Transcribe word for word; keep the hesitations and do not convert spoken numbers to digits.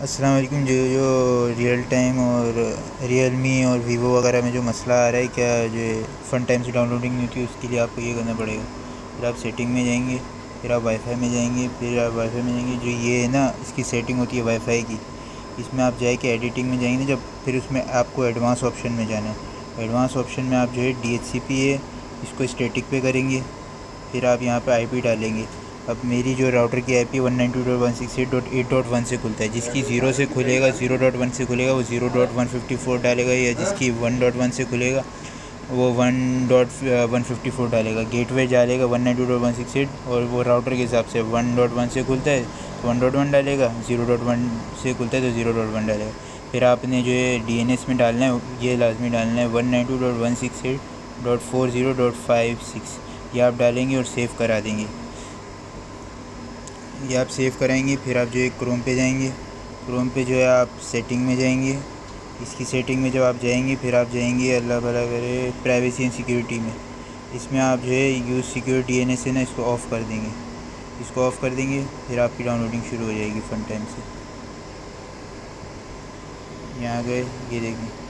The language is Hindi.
अस्सलाम वालेकुम। जो जो रियल टाइम और रियलमी और वीवो वगैरह में जो मसला आ रहा है, क्या जो फ़न टाइम से डाउनलोडिंग नहीं होती, उसके लिए आपको ये करना पड़ेगा। फिर आप सेटिंग में जाएंगे, फिर आप वाईफाई में जाएंगे, फिर आप वाईफाई में जाएंगे जो ये है ना, इसकी सेटिंग होती है वाईफाई की। इसमें आप जाए एडिटिंग में जाएंगे जब, फिर उसमें आपको एडवांस ऑप्शन में जाना है। एडवांस ऑप्शन में आप जो है डी एच सी पी है, इसको स्टैटिक पे करेंगे। फिर आप यहाँ पे आई पी डालेंगे। अब मेरी जो राउटर की I P one nine two dot one six eight dot eight dot one से खुलता है। जिसकी ज़ीरो से खुलेगा, ज़ीरो डॉट वन से खुलेगा, वो zero dot one fifty four डालेगा, या जिसकी वन डॉट वन से खुलेगा वो one dot one fifty four डालेगा। गेटवे डालेगा one nine two dot one six eight, और वो राउटर के हिसाब से वन डॉट वन से खुलता है तो वन डॉट वन डालेगा, ज़ीरो डॉट वन से खुलता है तो ज़ीरो डॉट वन डालेगा। फिर आपने जो है डी एन एस में डालना है, ये लाजमी डालना है one nine two dot one six eight dot four zero dot five six. ये आप डालेंगे और सेव करा देंगे। ये आप सेव कराएंगे। फिर आप जो है क्रोम पे जाएंगे। क्रोम पे जो है आप सेटिंग में जाएंगे। इसकी सेटिंग में जब आप जाएंगे, फिर आप जाएंगे अल्लाह भला करे प्राइवेसी एंड सिक्योरिटी में। इसमें आप जो है use secure D N S है ना, इसको ऑफ़ कर देंगे। इसको ऑफ़ कर देंगे, फिर आपकी डाउनलोडिंग शुरू हो जाएगी फ़न टाइम से। यहाँ गए, ये देखें।